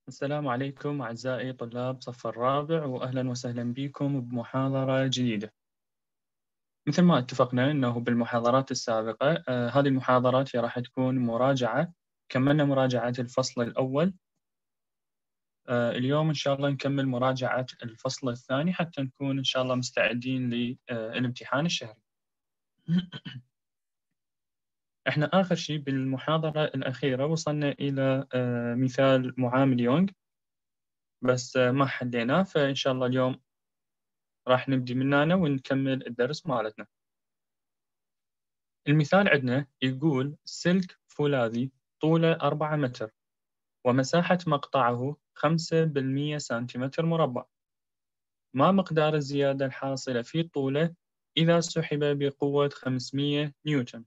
السلام عليكم أعزائي طلاب صف الرابع، وأهلا وسهلا بكم بمحاضرة جديدة. مثل ما اتفقنا أنه بالمحاضرات السابقة هذه المحاضرات راح تكون مراجعة. كملنا مراجعة الفصل الأول. اليوم إن شاء الله نكمل مراجعة الفصل الثاني حتى نكون إن شاء الله مستعدين للامتحان الشهري. إحنا آخر شيء بالمحاضرة الأخيرة وصلنا إلى مثال معامل يونغ، بس ما حليناه، فإن شاء الله اليوم راح نبدي من هنا ونكمل الدرس مالتنا. المثال عندنا يقول سلك فولاذي طوله 4 متر ومساحة مقطعه 5 سنتيمتر مربع. ما مقدار الزيادة الحاصلة في طوله إذا سحب بقوة 500 نيوتن؟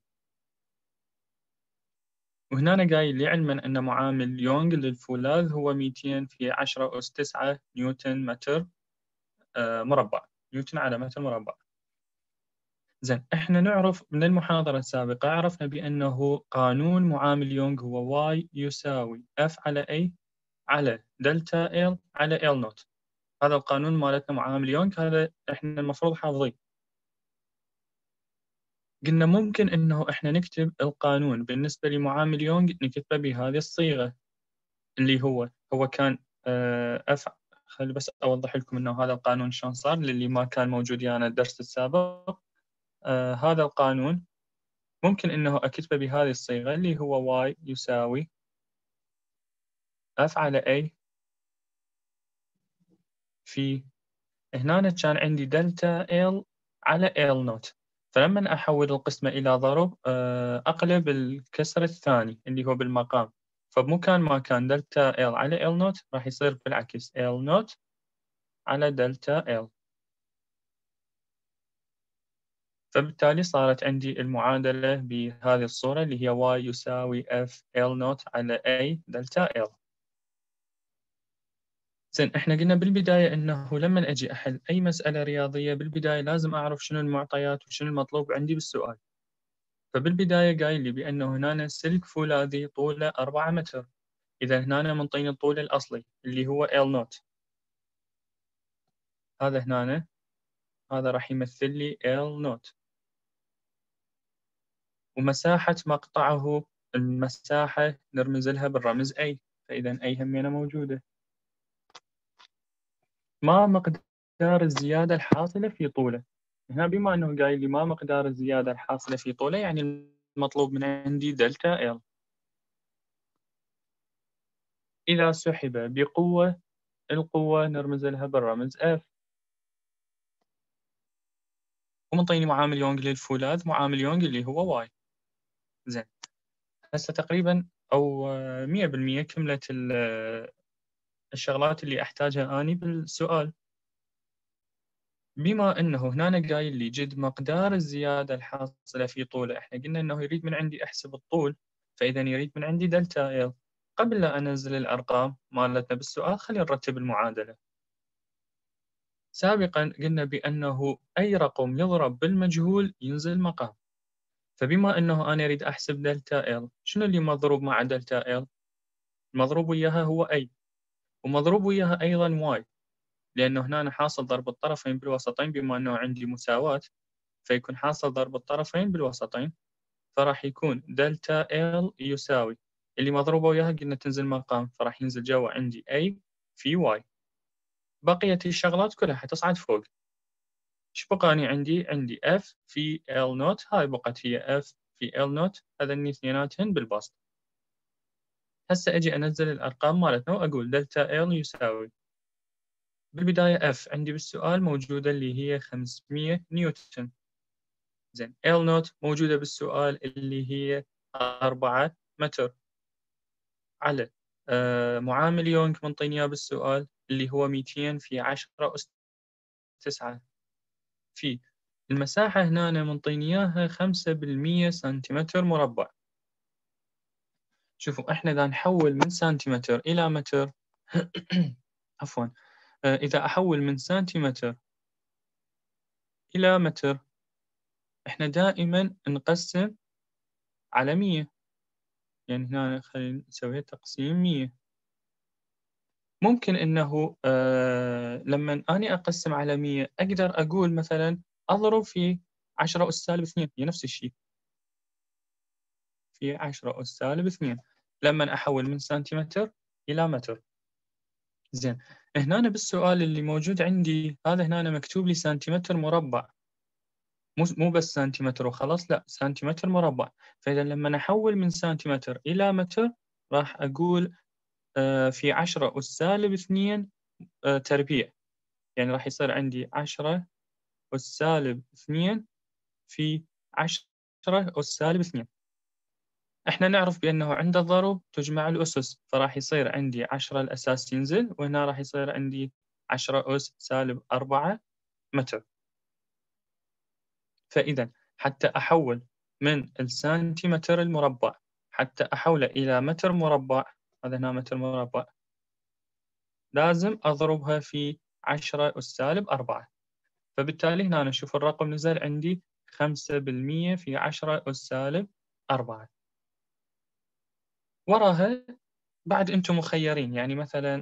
وهنا أنا قايل لي علما أن معامل يونغ للفولاذ هو 200 في 10 أس 9 نيوتن متر مربع، نيوتن على متر مربع. زين، احنا نعرف من المحاضرة السابقة، عرفنا بأنه قانون معامل يونغ هو Y يساوي F على A على دلتا L على L نوت. هذا القانون مالتنا معامل يونغ، هذا احنا المفروض حافظين. قلنا ممكن انه احنا نكتب القانون بالنسبة لمعامل يونغ نكتبه بهذه الصيغة اللي هو كان F. خلي بس اوضح لكم انه هذا القانون شلون صار للي ما كان موجود يعني الدرس السابق. هذا القانون ممكن إنه أكتبه بهذه الصيغة اللي هو y يساوي F على A في، هنا كان عندي دلتا L على L نوت. فلما أحول القسمة إلى ضرب أقلب الكسر الثاني اللي هو بالمقام، فبمكان ما كان دلتا L على L نوت راح يصير بالعكس L نوت على دلتا L. فبالتالي صارت عندي المعادلة بهذه الصورة اللي هي y يساوي F L نوت على A دلتا L. زين، احنا قلنا بالبداية انه لما اجي احل اي مسألة رياضية بالبداية لازم اعرف شنو المعطيات وشنو المطلوب عندي بالسؤال. فبالبداية قايل لي بانه هنا سلك فولاذي طوله 4 متر. اذا هنا منطيني الطول الاصلي اللي هو L نوت. هذا هنا هذا راح يمثل لي L نوت. ومساحة مقطعه، المساحة نرمز لها بالرمز A، فاذا A همينة موجودة. ما مقدار الزيادة الحاصلة في طوله؟ هنا بما أنه قايل لي ما مقدار الزيادة الحاصلة في طوله، يعني المطلوب من عندي دلتا L. إذا سحب بقوة، القوة نرمز لها بالرمز F. ومنطيني معامل يونغ للفولاذ، معامل يونغ اللي هو Y. زين، هسه تقريبا أو 100% كملت الشغلات اللي أحتاجها أني بالسؤال. بما أنه هنا قايل لي جد مقدار الزيادة الحاصلة في طوله، إحنا قلنا أنه يريد من عندي أحسب الطول، فإذا يريد من عندي دلتا L. قبل لا أنزل الأرقام مالتنا بالسؤال خلينا نرتب المعادلة. سابقا قلنا بأنه أي رقم يضرب بالمجهول ينزل مقام. فبما أنه أنا أريد أحسب دلتا L، شنو اللي مضروب مع دلتا L؟ المضروب وياها هو A، ومضروب وياها أيضا Y، لأنه هنا حاصل ضرب الطرفين بالوسطين. بما أنه عندي مساواة فيكون حاصل ضرب الطرفين بالوسطين، فراح يكون دلتا L يساوي اللي مضروبة وياها قلنا تنزل مقام، فراح ينزل جوا عندي A في Y. بقية الشغلات كلها حتصعد فوق. ايش بقاني عندي F في L نوت، هاي بقت هي F في L نوت، هذني اثنيناتهن بالبسط. هسه اجي انزل الارقام مالتنا واقول دلتا L يساوي بالبداية F عندي بالسؤال موجودة اللي هي 500 نيوتن. زين، L نوت موجودة بالسؤال اللي هي 4 متر على معامل يونغ منطيني إياه بالسؤال اللي هو 200 في 10 أس 9 في المساحة هنا منطيني إياها 5 سنتيمتر مربع. شوفوا إحنا إذا نحول من سنتيمتر إلى متر عفوا، إذا أحول من سنتيمتر إلى متر إحنا دائما نقسم على 100. يعني هنا خلينا نسوي تقسيم 100. ممكن إنه لما أني أقسم على 100 أقدر أقول مثلا أضرب في 10 أس سالب 2، هي نفس الشيء، في 10 أس سالب 2 لما أحول من سنتيمتر إلى متر. زين، هنا بالسؤال اللي موجود عندي هذا هنا مكتوب لي سنتيمتر مربع، مو بس سنتيمتر وخلاص، لا سنتيمتر مربع. فإذا لما نحول من سنتيمتر إلى متر راح أقول في 10 أس سالب 2 تربيع، يعني راح يصير عندي 10 أس سالب 2 في 10 أس سالب 2. احنا نعرف بأنه عند الضرب تجمع الأسس، فراح يصير عندي 10 الأساس ينزل، وهنا راح يصير عندي 10 أس سالب 4 متر. فإذا حتى أحول من السنتيمتر المربع حتى أحوله إلى متر مربع، هذا هنا متر مربع، لازم أضربها في 10 أس سالب 4. فبالتالي هنا نشوف الرقم نزل عندي 5% في 10 أس سالب 4. وراها بعد أنتم مخيرين، يعني مثلا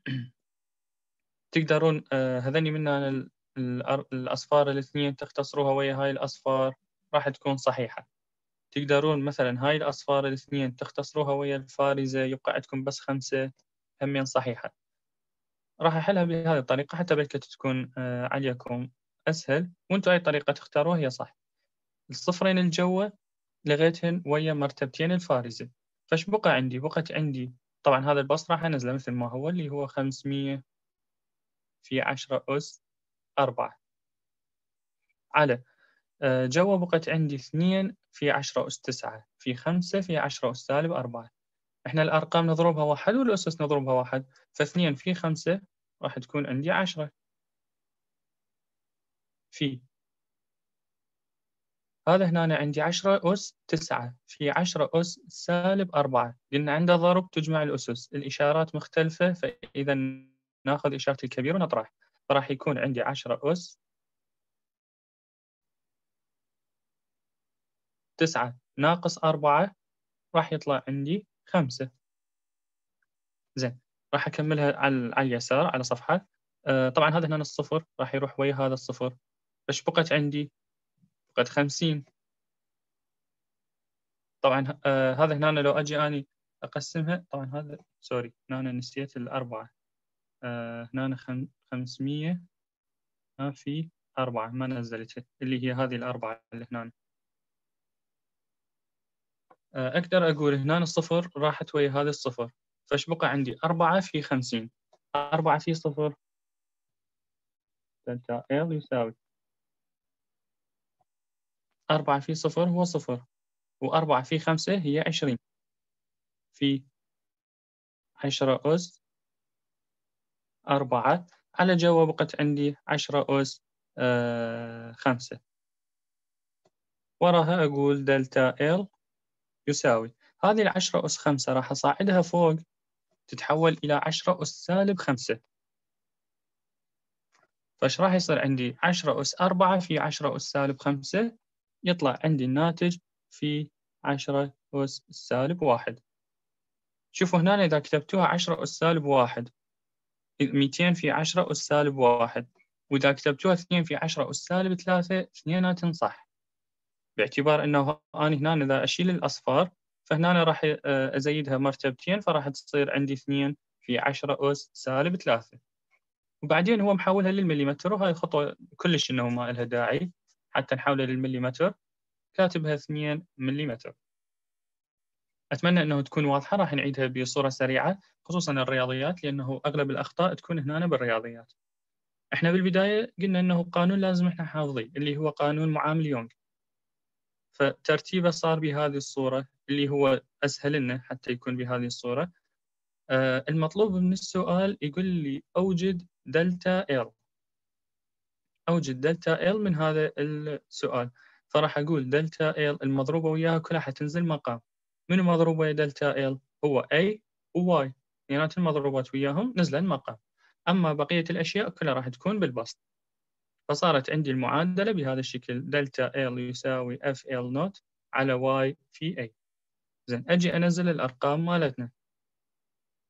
تقدرون هذني من الأصفار الاثنين تختصروها ويا هاي الأصفار راح تكون صحيحة. تقدرون مثلا هاي الأصفار الاثنين تختصروها ويا الفارزة يبقى عندكم بس 5، همين صحيحة. راح أحلها بهذه الطريقة حتى بلكة تكون عليكم أسهل، وأنتم أي طريقة تختاروها هي صح. الصفرين الجوة لغيتهن ويا مرتبتين الفارزة، فش بقى عندي؟ بقت عندي طبعا هذا البسط راح أنزله مثل ما هو، اللي هو 500 في 10 أس 4 على جوا بقت عندي 2 في 10 أس 9 في 5 في 10 أس سالب 4. إحنا الأرقام نضربها واحد والأسس نضربها واحد، ف2 في 5 راح تكون عندي 10 في هذا هنا أنا عندي 10 أس 9 في 10 أس سالب 4. قلنا عنده ضرب تجمع الأسس، الإشارات مختلفة، فإذا ناخذ إشارة الكبير ونطرح، فراح يكون عندي 10 أس 9 ناقص 4 راح يطلع عندي 5. زين، راح أكملها على اليسار على صفحة. طبعا هذا هنا الصفر راح يروح ويا هذا الصفر، فايش بقت عندي؟ بقت 50. طبعا هذا هنا لو أجي أني أقسمها، طبعا هذا سوري هنا أنا نسيت الأربعة. هنا 500 في 4 ما نزلتها، اللي هي هذه الأربعة اللي هنا. أقدر أقول هنا الصفر راحت ويا هذا الصفر، فايش بقى عندي؟ 4 في 50. 4 في صفر دلتا L يساوي 4 في صفر هو صفر، و4 في 5 هي 20 في 10 أس 4 على جوا بقت عندي 10 أس 5. وراها أقول دلتا L يساوي هذه 10 أس 5 راح أصعدها فوق تتحول إلى 10 أس سالب 5. فايش راح يصير عندي؟ 10 أس 4 في 10 أس سالب 5 يطلع عندي الناتج في 10 أس سالب 1. شوفوا هنا إذا كتبتوها 10 أس سالب 1 200 في 10 أس سالب 1، وإذا كتبتوها 2 في 10 أس سالب 3 اثنيناتن صح، باعتبار أنه أنا هنا إذا أشيل الأصفار فهنا راح أزيدها مرتبتين، فراح تصير عندي 2 في 10 أس سالب 3. وبعدين هو محولها للمليمتر، وهاي خطوة كلش إنه ما لها داعي حتى نحولها للمليمتر، كاتبها 2 مليمتر. أتمنى أنه تكون واضحة، راح نعيدها بصورة سريعة خصوصا الرياضيات، لأنه أغلب الأخطاء تكون هنا بالرياضيات. احنا بالبداية قلنا أنه قانون لازم احنا حافظيه اللي هو قانون معامل يونغ، فترتيبه صار بهذه الصورة اللي هو أسهل لنا حتى يكون بهذه الصورة. المطلوب من السؤال يقول لي أوجد دلتا L، أوجد دلتا L من هذا السؤال، فراح أقول دلتا L المضروبة وياها كلها حتنزل مقام. من مضروب ويا دلتا L هو A و Y، يعني المضروبات وياهم نزلن مقام، أما بقية الأشياء كلها راح تكون بالبسط. فصارت عندي المعادلة بهذا الشكل، دلتا L يساوي FL نوت على Y في A. زين، أجي أنزل الأرقام مالتنا.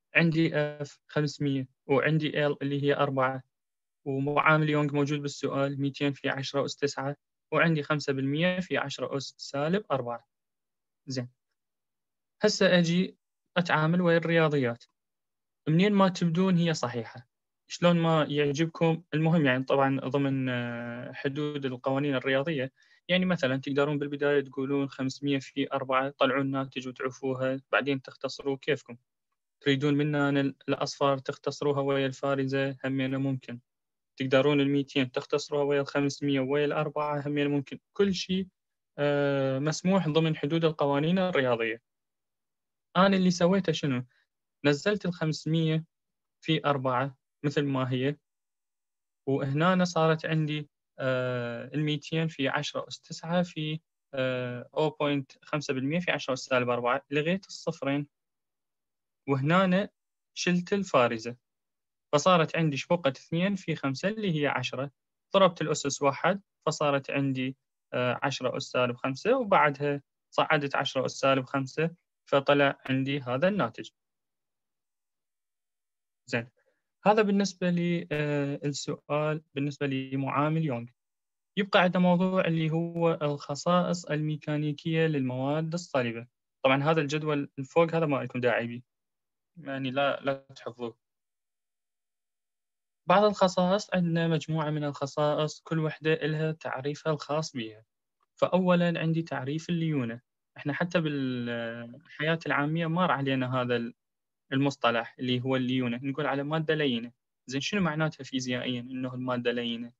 عندي F 500 وعندي L اللي هي 4، ومعامل يونغ موجود بالسؤال 200 في 10 أس 9، وعندي 5% في 10 أس سالب 4. زين، هسه أجي أتعامل ويا الرياضيات. منين ما تبدون هي صحيحة، شلون ما يعجبكم، المهم يعني طبعًا ضمن حدود القوانين الرياضية. يعني مثلًا تقدرون بالبداية تقولون 500 في 4، تطلعون الناتج وتعوفوها، بعدين تختصروا كيفكم. تريدون منا الأصفار تختصروها ويا الفارزة همينة ممكن. تقدرون ال200 تختصروها ويا ال500 ويا ال4 همينة ممكن. كل شيء مسموح ضمن حدود القوانين الرياضية. أنا اللي سويته شنو؟ نزّلت ال500 في 4 مثل ما هي، وهنا صارت عندي ال200 في 10 أس 9 في 0.5% في 10 أس سالب 4. لغيت الصفرين، وهنا شلت الفارزة، فصارت عندي شبوقة 2 في 5 اللي هي 10. ضربت الأسس 1 فصارت عندي 10 أس سالب 5، وبعدها صعدت 10 أس سالب 5 فطلع عندي هذا الناتج. زين، هذا بالنسبة السؤال بالنسبة لمعامل يونغ. يبقى عندنا موضوع اللي هو الخصائص الميكانيكية للمواد الصلبة. طبعًا هذا الجدول الفوق هذا ما لكم داعي به، يعني لا تحفظوه. بعض الخصائص، عندنا مجموعة من الخصائص كل وحدة إلها تعريفها الخاص بيها. فأولًا عندي تعريف الليونة. إحنا حتى بالحياة العامية مر علينا هذا المصطلح اللي هو الليونة، نقول على مادة لينة. زين، شنو معناتها فيزيائيًا إنه المادة لينة؟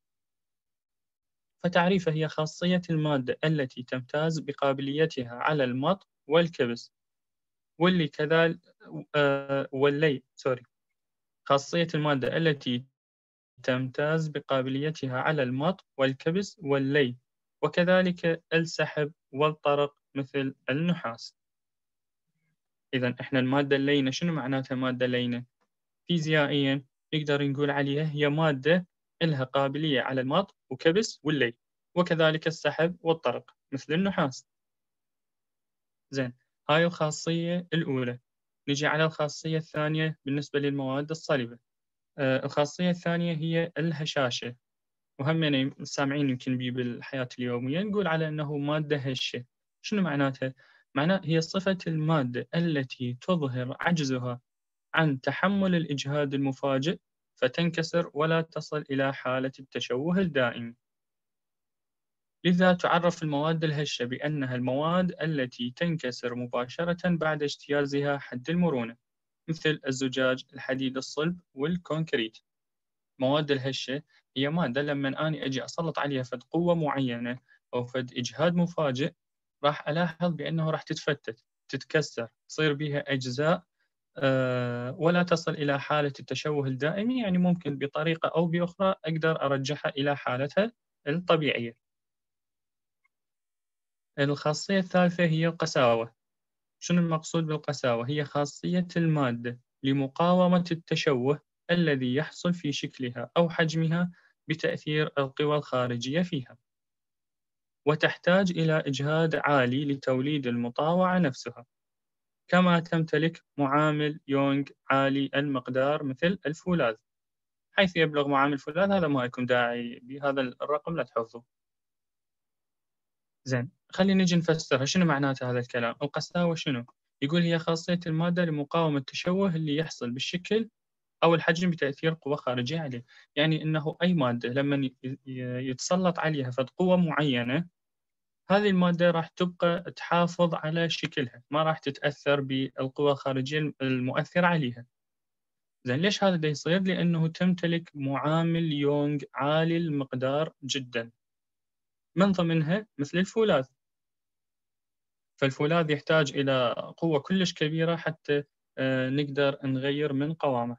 فتعريفه هي خاصية المادة التي تمتاز بقابليتها على المط والكبس، واللي كذلك واللي سوري خاصية المادة التي تمتاز بقابليتها على المط والكبس واللي، وكذلك السحب والطرق مثل النحاس. إذا إحنا المادة اللينة شنو معناتها مادة لينة؟ فيزيائيًا نقدر نقول عليها هي مادة إلها قابلية على المط وكبس واللي، وكذلك السحب والطرق مثل النحاس. زين، هاي الخاصية الأولى. نجي على الخاصية الثانية بالنسبة للمواد الصلبة. الخاصية الثانية هي الهشاشة، وهمنا سامعين يمكن بيه بالحياة اليومية، نقول على أنه مادة هشة. شنو معناتها؟ معناه هي صفة المادة التي تظهر عجزها عن تحمل الإجهاد المفاجئ فتنكسر ولا تصل إلى حالة التشوه الدائمي. لذا تعرف المواد الهشة بأنها المواد التي تنكسر مباشرة بعد اجتيازها حد المرونة، مثل الزجاج، الحديد الصلب، والكونكريت. المواد الهشة هي مادة لما أنا أجي أسلط عليها فد قوة معينة أو فد إجهاد مفاجئ، راح ألاحظ بأنه راح تتفتت، تتكسر، تصير بها أجزاء، ولا تصل إلى حالة التشوه الدائمي. يعني ممكن بطريقة أو بأخرى أقدر أرجعها إلى حالتها الطبيعية. الخاصية الثالثة هي القساوة. شنو المقصود بالقساوة؟ هي خاصية المادة لمقاومة التشوه الذي يحصل في شكلها أو حجمها بتأثير القوى الخارجية فيها، وتحتاج إلى إجهاد عالي لتوليد المطاوعة نفسها، كما تمتلك معامل يونغ عالي المقدار مثل الفولاذ. حيث يبلغ معامل الفولاذ، هذا ما يكون داعي بهذا الرقم لا تحفظه. زين، خلينا نجي نفسرها. شنو معناته هذا الكلام؟ القساوة شنو؟ يقول هي خاصية المادة لمقاومة التشوه اللي يحصل بالشكل أو الحجم بتأثير قوة خارجية عليه. يعني إنه أي مادة لما يتسلط عليها فد قوة معينة، هذه المادة راح تبقى تحافظ على شكلها، ما راح تتأثر بالقوى الخارجية المؤثرة عليها. زين، ليش هذا دا يصير؟ لأنه تمتلك معامل يونغ عالي المقدار جدا، من ضمنها مثل الفولاذ. فالفولاذ يحتاج إلى قوة كلش كبيرة حتى نقدر نغير من قوامه.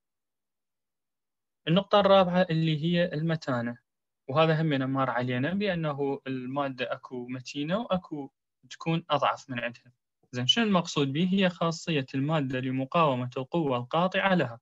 النقطة الرابعة اللي هي المتانة، وهذا همنا مار علينا بأنه المادة أكو متينة وأكو تكون أضعف من عندها. زين، شنو المقصود به؟ هي خاصية المادة لمقاومة القوة القاطعة لها.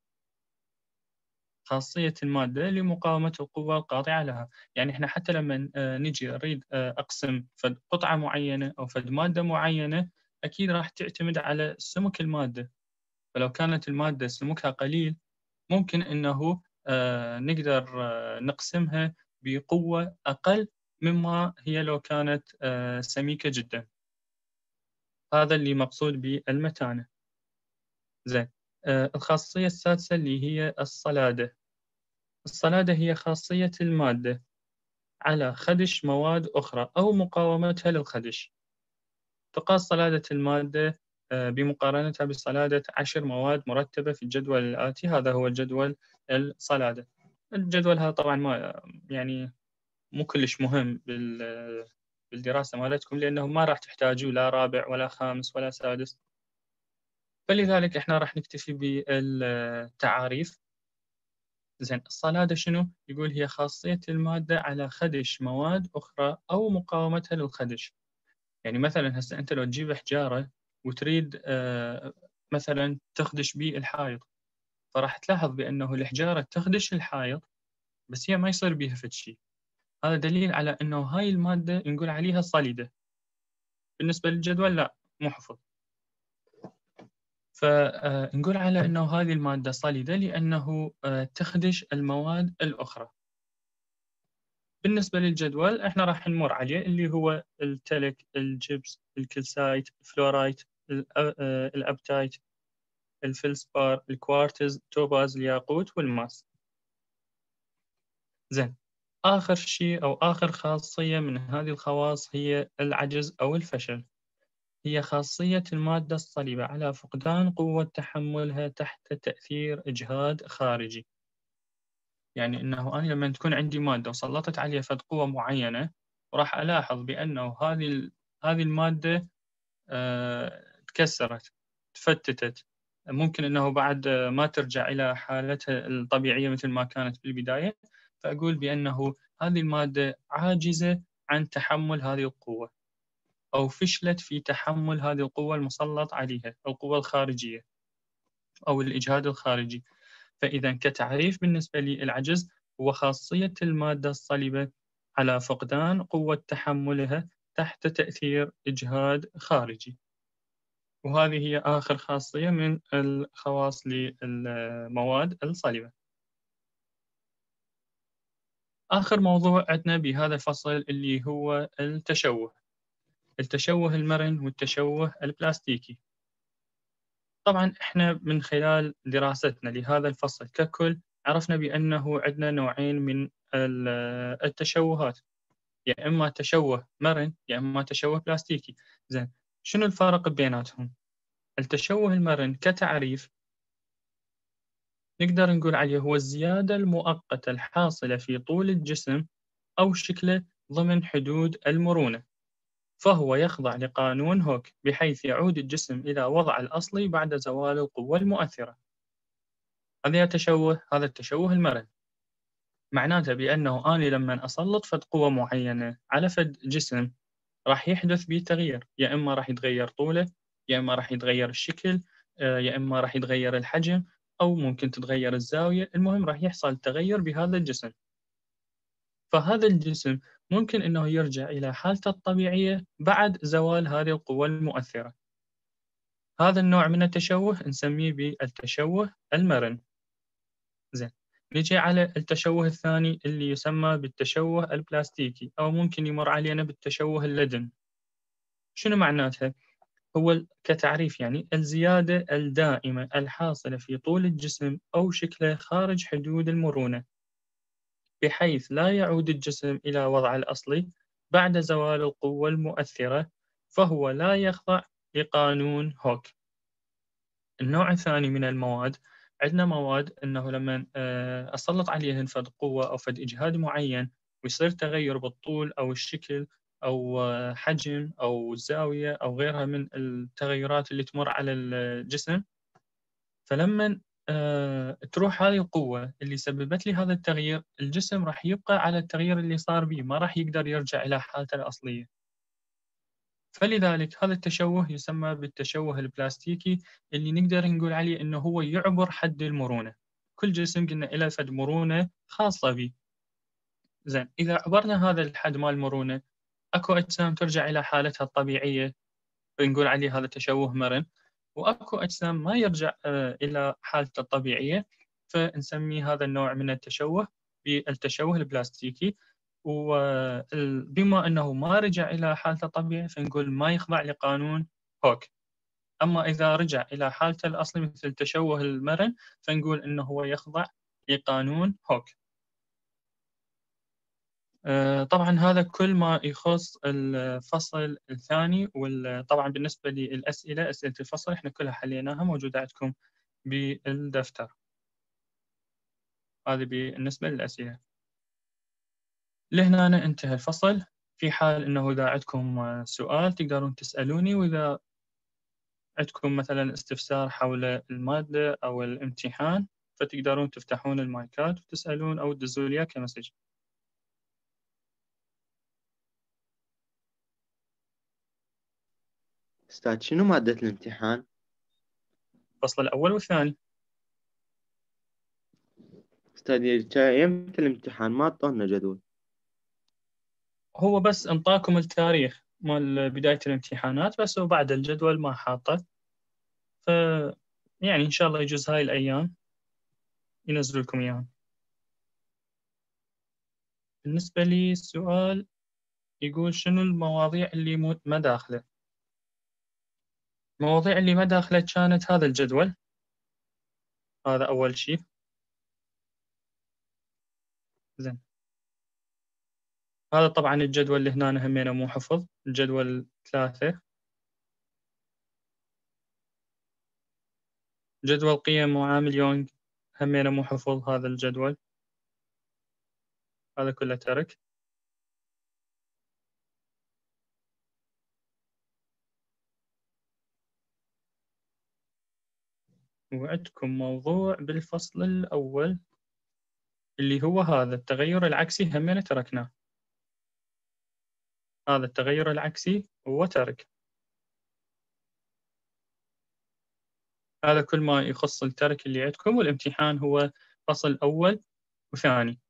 خاصية المادة لمقاومة القوة القاطعة لها. يعني إحنا حتى لما نجي نريد أقسم فد قطعة معينة أو فد مادة معينة، أكيد راح تعتمد على سمك المادة. فلو كانت المادة سمكها قليل ممكن أنه نقدر نقسمها بقوة أقل مما هي لو كانت سميكة جدا. هذا اللي مقصود بالمتانة. زين. الخاصية السادسة اللي هي الصلادة. الصلادة هي خاصية المادة على خدش مواد أخرى أو مقاومتها للخدش. تقاس صلادة المادة بمقارنتها بصلادة 10 مواد مرتبة في الجدول الآتي. هذا هو الجدول الصلادة. الجدول هذا طبعا ما يعني مو كلش مهم بالدراسة مالتكم، لأنه ما راح تحتاجوا لا رابع ولا خامس ولا سادس، فلذلك احنا راح نكتفي بالتعاريف. زين. الصلادة شنو؟ يقول هي خاصية المادة على خدش مواد أخرى أو مقاومتها للخدش. يعني مثلا هسه أنت لو تجيب حجارة وتريد مثلا تخدش به الحائط، فراح تلاحظ بأنه الحجارة تخدش الحائط بس هي ما يصير بها فد شيء. هذا دليل على أنه هاي المادة نقول عليها صليدة. بالنسبة للجدول لا، مو حفظ. فنقول على أنه هذه المادة صليدة لأنه تخدش المواد الأخرى. بالنسبة للجدول احنا راح نمر عليه، اللي هو التلك، الجبس، الكلسايت، الفلورايت، الأبتايت، الفلسبار، الكوارتز، توباز، الياقوت، والماس. زين. آخر شيء أو آخر خاصية من هذه الخواص هي العجز أو الفشل. هي خاصية المادة الصلبة على فقدان قوة تحملها تحت تأثير إجهاد خارجي. يعني أنه أنا لما تكون عندي مادة وسلطت عليها فد قوة معينة، وراح ألاحظ بأنه هذه المادة تكسرت، تفتتت، ممكن أنه بعد ما ترجع إلى حالتها الطبيعية مثل ما كانت في البداية، فأقول بأنه هذه المادة عاجزة عن تحمل هذه القوة، أو فشلت في تحمل هذه القوة المسلط عليها، القوة الخارجية أو الإجهاد الخارجي. فإذا كتعريف بالنسبة لي العجز هو خاصية المادة الصلبة على فقدان قوة تحملها تحت تأثير إجهاد خارجي. وهذه هي آخر خاصية من الخواص للمواد الصلبة. آخر موضوع عندنا بهذا الفصل اللي هو التشوه. التشوه المرن والتشوه البلاستيكي. طبعا احنا من خلال دراستنا لهذا الفصل ككل عرفنا بأنه عندنا نوعين من التشوهات، يا إما تشوه مرن يا إما تشوه بلاستيكي. زين. شنو الفرق بيناتهم؟ التشوه المرن كتعريف نقدر نقول عليه هو الزيادة المؤقتة الحاصلة في طول الجسم أو شكله ضمن حدود المرونة، فهو يخضع لقانون هوك بحيث يعود الجسم إلى وضعه الأصلي بعد زوال القوة المؤثرة. هذا التشوه المرن. معناته بأنه أنا لما أسلط فد قوة معينة على فد جسم راح يحدث به تغيير، يا إما راح يتغير طوله، يا إما راح يتغير الشكل، يا إما راح يتغير الحجم، أو ممكن تتغير الزاوية. المهم راح يحصل تغير بهذا الجسم. فهذا الجسم ممكن أنه يرجع إلى حالته الطبيعية بعد زوال هذه القوة المؤثرة. هذا النوع من التشوه نسميه بالتشوه المرن. زين. نجي على التشوه الثاني اللي يسمى بالتشوه البلاستيكي، أو ممكن يمر علينا بالتشوه اللدن. شنو معناتها؟ هو كتعريف يعني الزيادة الدائمة الحاصلة في طول الجسم أو شكله خارج حدود المرونة، بحيث لا يعود الجسم إلى وضعه الأصلي بعد زوال القوة المؤثرة، فهو لا يخضع لقانون هوك. النوع الثاني من المواد، عندنا مواد أنه لما أسلط عليهن فد قوة أو فد إجهاد معين ويصير تغير بالطول أو الشكل أو حجم أو زاوية أو غيرها من التغيرات اللي تمر على الجسم، فلما تروح هذه القوة اللي سببت لي هذا التغيير، الجسم راح يبقى على التغيير اللي صار به، ما راح يقدر يرجع إلى حالته الأصلية. فلذلك هذا التشوه يسمى بالتشوه البلاستيكي، اللي نقدر نقول عليه إنه هو يعبر حد المرونة. كل جسم قلنا له فد مرونة خاصة به. زين. إذا عبرنا هذا الحد مال المرونة، أكو أجسام ترجع إلى حالتها الطبيعية، فنقول عليه هذا تشوه مرن. وأكو أجسام ما يرجع إلى حالته الطبيعية، فنسمي هذا النوع من التشوه بالتشوه البلاستيكي. وبما أنه ما رجع إلى حالته الطبيعية فنقول ما يخضع لقانون هوك. أما إذا رجع إلى حالته الأصلي مثل تشوه المرن فنقول أنه هو يخضع لقانون هوك. طبعا هذا كل ما يخص الفصل الثاني. وطبعا بالنسبة للأسئلة، أسئلة الفصل احنا كلها حليناها، موجودة عندكم بالدفتر. هذه بالنسبة للأسئلة. لهنا انتهى الفصل. في حال أنه إذا عندكم سؤال تقدرون تسألوني، وإذا عندكم مثلا استفسار حول المادة أو الامتحان فتقدرون تفتحون المايكات وتسألون أو تدزوا لي كمسج. أستاذ شنو مادة الامتحان؟ الفصل الأول والثاني. أستاذ يمتى الامتحان؟ ما أعطونا جدول. هو بس انطاكم التاريخ مال بداية الامتحانات بس، وبعد الجدول ما حاطه. ف يعني إن شاء الله يجوز هاي الأيام ينزلوا لكم إياهم. بالنسبة لي السؤال يقول شنو المواضيع اللي ما داخله. المواضيع اللي ما داخله كانت هذا الجدول. هذا أول شيء. زين. هذا طبعا الجدول اللي هنا همينه مو حفظ، الجدول 3. جدول قيم وعامل يونغ همينه مو حفظ هذا الجدول. هذا كله ترك. وعندكم موضوع بالفصل الأول اللي هو هذا التغير العكسي همينه تركناه. هذا التغير العكسي هو ترك. هذا كل ما يخص الترك اللي عندكم. والامتحان هو فصل أول وثاني.